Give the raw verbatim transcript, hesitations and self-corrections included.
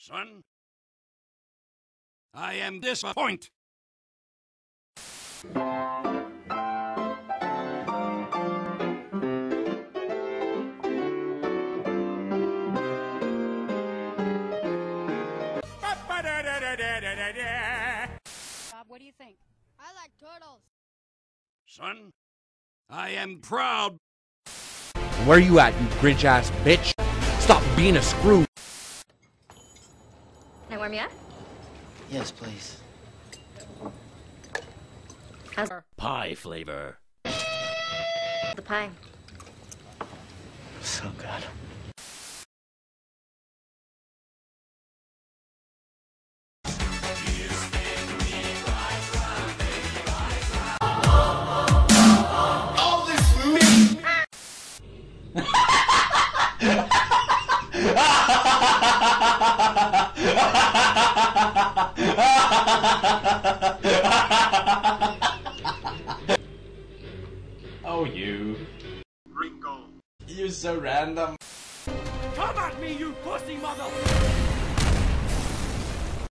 Son, I am disappointed. Bob, what do you think? I like turtles. Son, I am proud. Where you at, you Grinch-ass bitch? Stop being a screw. Can I warm you up? Yes, please. How's Pie flavor. the pie? So good. Oh, you. Ringo. You're so random. Come at me, you pussy mother!